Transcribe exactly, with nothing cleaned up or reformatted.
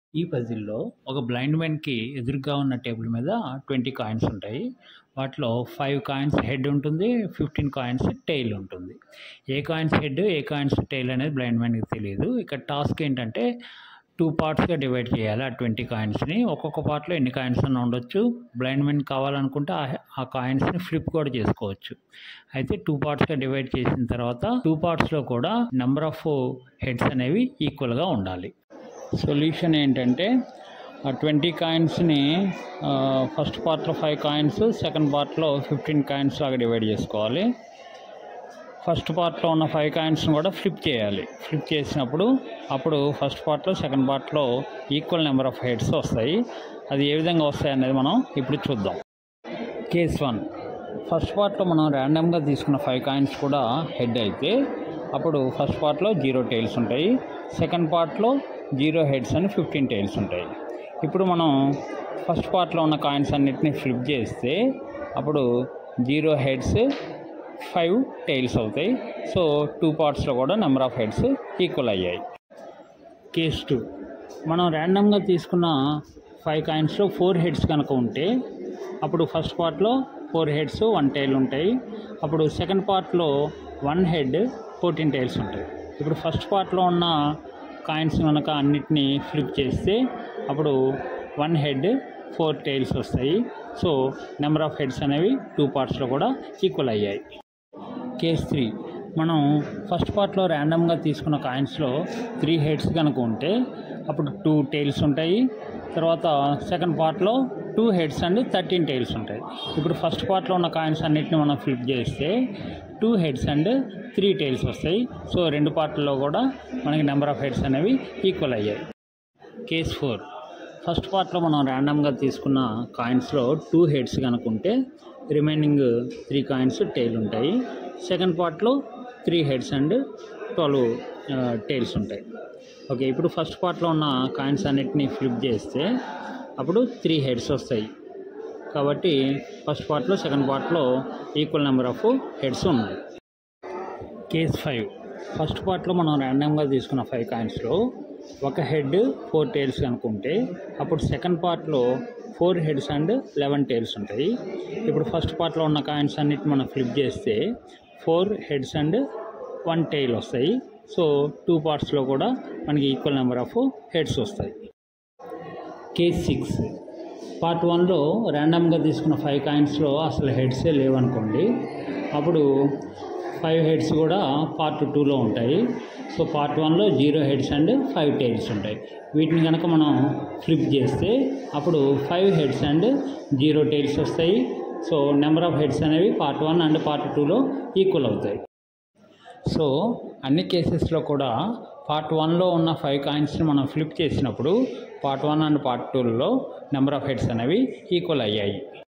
ఈ పజిల్‌లో ఒక బ్లైండ్ మ్యాన్‌కి ఎదురుగా ఉన్న టేబుల్ మీద ఇరవై కాయిన్స్ ఉంటాయి. వాటిలో ఐదు కాయిన్స్ హెడ్ ఉంటుంది. పదిహేను కాయిన్స్ టెయిల్ ఉంటుంది. ఏ కాయిన్స్ హెడ్, ఏ కాయిన్స్ టెయిల్ అనేది బ్లైండ్ మ్యాన్‌కి తెలీదు. ఇక్కడ టాస్క్ ఏంటంటే రెండు పార్ట్స్‌గా డివైడ్ చేయాలి ఆ ఇరవై కాయిన్స్‌ని. ఒక్కొక్క పార్ట్‌లో ఎన్ని కాయిన్స్ అన్నా ఉండొచ్చు. బ్లైండ్ మ్యాన్ కావాలనుకుంటే ఆ ఆ కాయిన్స్‌ని ఫ్లిప్ కూడా చేసుకోవచ్చు. అయితే రెండు పార్ట్స్‌గా డివైడ్ చేసిన తర్వాత రెండు పార్ట్స్‌లో కూడా నెంబర్ ఆఫ్ హెడ్స్ అనేవి ఈక్వల్‌గా ఉండాలి. సొల్యూషన్ ఏంటంటే ఆ ఇరవై కాయిన్స్ని ఫస్ట్ పార్ట్లో ఐదు కాయిన్స్, సెకండ్ పార్ట్లో పదిహేను కాయిన్స్ లాగా డివైడ్ చేసుకోవాలి. ఫస్ట్ పార్ట్లో ఉన్న ఐదు కాయిన్స్ని కూడా ఫ్లిప్ చేయాలి. ఫ్లిప్ చేసినప్పుడు అప్పుడు ఫస్ట్ పార్ట్లో, సెకండ్ పార్ట్లో ఈక్వల్ నెంబర్ ఆఫ్ హెడ్స్ వస్తాయి. అది ఏ విధంగా వస్తాయి అనేది మనం ఇప్పుడు చూద్దాం. కేస్ వన్, ఫస్ట్ పార్ట్లో మనం ర్యాండమ్గా తీసుకున్న ఫైవ్ కాయిన్స్ కూడా హెడ్ అయితే అప్పుడు ఫస్ట్ పార్ట్లో జీరో టైల్స్ ఉంటాయి. సెకండ్ పార్ట్లో జీరో హెడ్స్ అని ఫిఫ్టీన్ టైల్స్ ఉంటాయి. ఇప్పుడు మనం ఫస్ట్ పార్ట్లో ఉన్న కాయిన్స్ అన్నిటిని ఫ్లిప్ చేస్తే అప్పుడు జీరో హెడ్స్, ఫైవ్ టైల్స్ అవుతాయి. సో టూ పార్ట్స్లో కూడా నెంబర్ ఆఫ్ హెడ్స్ ఈక్వల్ అయ్యాయి. కేస్ టూ, మనం ర్యాండమ్గా తీసుకున్న ఫైవ్ కాయిన్స్లో ఫోర్ హెడ్స్ కనుక ఉంటే అప్పుడు ఫస్ట్ పార్ట్లో ఫోర్ హెడ్స్, వన్ టైల్ ఉంటాయి. అప్పుడు సెకండ్ పార్ట్లో వన్ హెడ్, ఫోర్టీన్ టైల్స్ ఉంటాయి. ఇప్పుడు ఫస్ట్ పార్ట్లో ఉన్న కాయిన్స్ కనుక అన్నిటినీ ఫ్లిప్ చేస్తే అప్పుడు వన్ హెడ్, ఫోర్ టైల్స్ వస్తాయి. సో నెంబర్ ఆఫ్ హెడ్స్ అనేవి టూ పార్ట్స్లో కూడా ఈక్వల్ అయ్యాయి. కేస్ త్రీ, మనం ఫస్ట్ పార్ట్లో ర్యాండమ్గా తీసుకున్న కాయిన్స్లో త్రీ హెడ్స్ కనుక ఉంటే అప్పుడు టూ టైల్స్ ఉంటాయి. తర్వాత సెకండ్ పార్ట్లో two heads and thirteen tails ఉంటాయి. ఇప్పుడు ఫస్ట్ పార్ట్లో ఉన్న కాయిన్స్ అన్నిటిని మనం ఫ్లిప్ చేస్తే two heads and three tails వస్తాయి. సో రెండు పార్ట్లలో కూడా మనకి నెంబర్ ఆఫ్ హెడ్స్ అనేవి ఈక్వల్ అయ్యాయి. కేస్ ఫోర్, ఫస్ట్ పార్ట్లో మనం ర్యాండమ్గా తీసుకున్న కాయిన్స్లో టూ హెడ్స్ కనుక ఉంటే రిమైనింగ్ త్రీ కాయిన్స్ టైల్ ఉంటాయి. సెకండ్ పార్ట్లో three heads and twelve tails ఉంటాయి. ఓకే, ఇప్పుడు ఫస్ట్ పార్ట్లో ఉన్న కాయిన్స్ అన్నిటిని ఫ్లిప్ చేస్తే అప్పుడు త్రీ హెడ్స్ వస్తాయి. కాబట్టి ఫస్ట్ పార్ట్లో, సెకండ్ పార్ట్లో ఈక్వల్ నెంబర్ ఆఫ్ హెడ్స్ ఉన్నాయి. కేస్ ఫైవ్, ఫస్ట్ పార్ట్లో మనం ర్యాండమ్గా తీసుకున్న ఫైవ్ కాయిన్స్లో ఒక హెడ్, ఫోర్ టైల్స్ అనుకుంటే అప్పుడు సెకండ్ పార్ట్లో four heads and eleven tails ఉంటాయి. ఇప్పుడు ఫస్ట్ పార్ట్లో ఉన్న కాయిన్స్ అన్నిటిని మనం ఫ్లిప్ చేస్తే four heads and one tail వస్తాయి. సో టూ పార్ట్స్లో కూడా మనకి ఈక్వల్ నెంబర్ ఆఫ్ హెడ్స్ వస్తాయి. కేస్ సిక్స్, పార్ట్ వన్లో ర్యాండమ్గా తీసుకున్న ఫైవ్ కాయిన్స్లో అసలు హెడ్సే లేవనుకోండి. అప్పుడు ఫైవ్ హెడ్స్ కూడా పార్ట్ టూలో ఉంటాయి. సో పార్ట్ వన్లో zero heads and five tails ఉంటాయి. వీటిని కనుక మనం ఫ్లిప్ చేస్తే అప్పుడు five heads and zero tails వస్తాయి. సో నెంబర్ ఆఫ్ హెడ్స్ అనేవి పార్ట్ వన్ అండ్ పార్ట్ టూలో ఈక్వల్ అవుతాయి. సో అన్ని కేసెస్లో కూడా పార్ట్ వన్లో ఉన్న ఫైవ్ కాయిన్స్ని మనం ఫ్లిప్ చేసినప్పుడు పార్ట్ వన్ అండ్ పార్ట్ టూలో నెంబర్ ఆఫ్ హెడ్స్ అనేవి ఈక్వల్ అయ్యాయి.